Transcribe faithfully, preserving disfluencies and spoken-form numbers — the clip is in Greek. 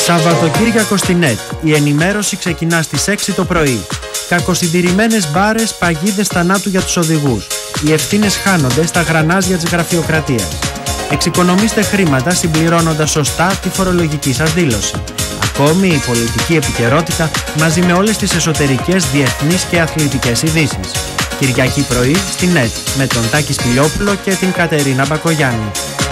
Σαββατοκύριακο στην ΕΤ. Η ενημέρωση ξεκινά στις έξι το πρωί. Κακοσυντηρημένες μπάρες, παγίδες θανάτου για τους οδηγούς. Οι ευθύνες χάνονται στα γρανάζια της γραφειοκρατίας. Εξοικονομήστε χρήματα συμπληρώνοντας σωστά τη φορολογική σας δήλωση. Ακόμη η πολιτική επικαιρότητα μαζί με όλες τις εσωτερικές, διεθνείς και αθλητικές ειδήσεις. Κυριακή πρωί στην ΕΤ με τον Τάκη Σπηλιόπουλο και την Κατερίνα Μπακογιάννη.